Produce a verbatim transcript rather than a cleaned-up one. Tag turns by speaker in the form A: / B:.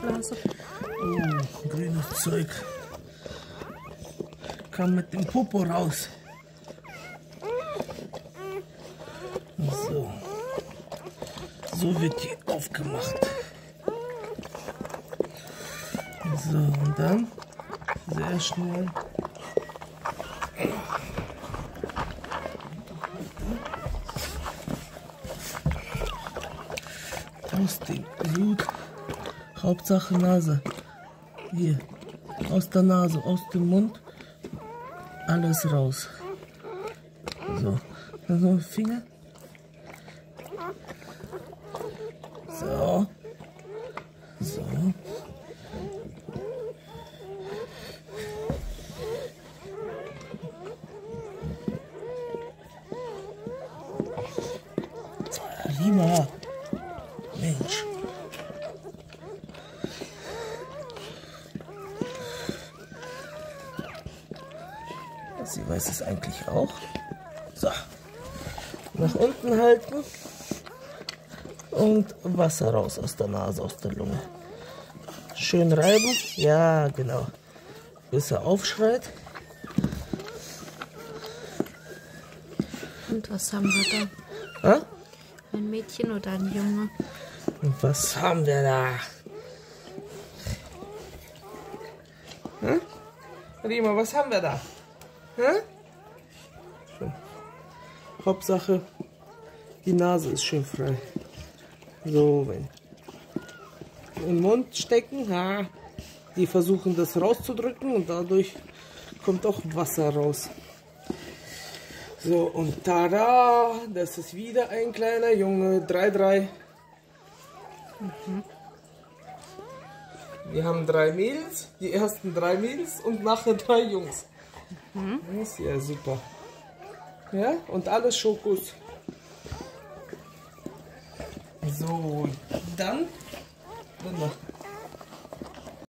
A: Blase.
B: Oh, grünes Zeug. Kam mit dem Popo raus. So. So wird die aufgemacht. So, und dann sehr schnell aus dem Blut. Hauptsache Nase. Hier. Aus der Nase, aus dem Mund. Alles raus. So. Also Finger. So. So. Lima. Mensch. Sie weiß es eigentlich auch. So. Nach unten halten. Und Wasser raus aus der Nase, aus der Lunge. Schön reiben. Ja, genau. Bis er aufschreit.
A: Und was haben wir da?
B: Ha?
A: Ein Mädchen oder ein Junge?
B: Und was haben wir da? Hm? Rima, was haben wir da? Hm? Schön. Hauptsache, die Nase ist schön frei. So, wenn im Mund stecken, ha, die versuchen das rauszudrücken und dadurch kommt auch Wasser raus. So, und tada, das ist wieder ein kleiner Junge, drei drei. Mhm. Wir haben drei Mädels, die ersten drei Mädels und nachher drei Jungs. Mhm. Das ist ja super. Ja, und alles Schokos. So, dann, dann noch.